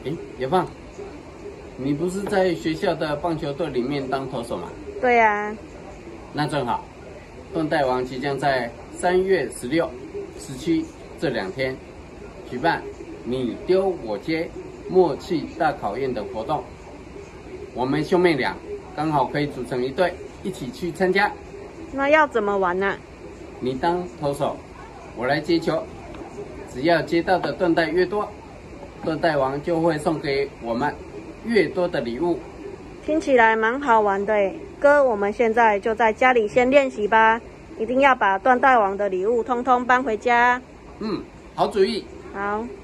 野放，你不是在学校的棒球队里面当投手吗？ 对呀。 那正好，盾带王即将在3月16、17这2天举办你丢我接默契大考验的活动，我们兄妹俩刚好可以组成一队，一起去参加。 那要怎么玩呢？ 你当投手，我来接球，只要接到的盾带越多，盾带王就会送给我们越多的礼物。 听起来蛮好玩的耶，哥，我们现在就在家里先练习吧，一定要把盾带王的礼物通通搬回家。 好主意。 好。